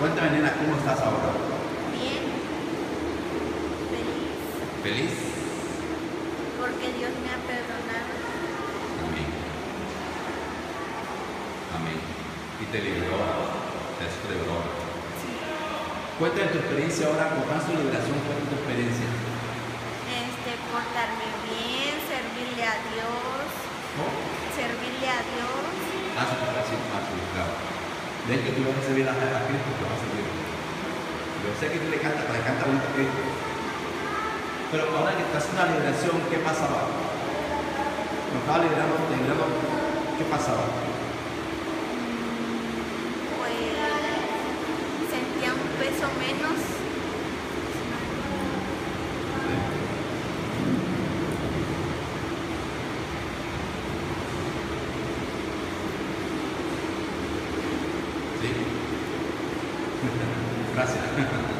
Cuéntame, nena, ¿cómo estás ahora? Bien, feliz, ¿Feliz? porque Dios me ha perdonado. Amén. Amén. Y te libró. Jesús te libró. Cuéntame tu experiencia ahora con su liberación. Cuéntame tu experiencia. Portarme bien, servirle a Dios, ¿Cómo? servirle a Dios. Claro. De hecho, tú vas a servir a Cristo, te vas a servir. Yo sé que tú le cantas bonito a Cristo. Pero ahora que estás en una liberación, ¿qué pasaba? Cuando estaba liberando, ¿qué pasaba? Pues sentía un peso menos. Sí. Gracias.